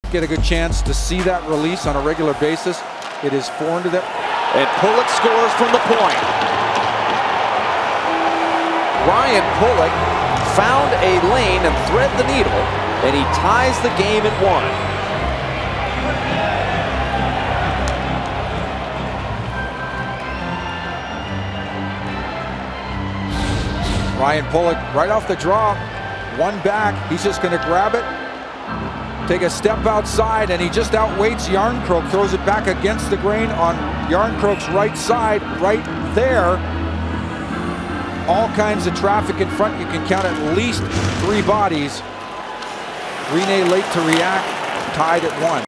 get a good chance to see that release on a regular basis. It is foreign to them. And Pulock scores from the point. Ryan Pulock found a lane and thread the needle, and he ties the game at 1. Ryan Pulock right off the draw, one back. He's just going to grab it, take a step outside, and he just outweights Järnkrok, throws it back against the grain on Järnkrok's right side, right there. All kinds of traffic in front. You can count at least 3 bodies. Rinne late to react, tied at 1.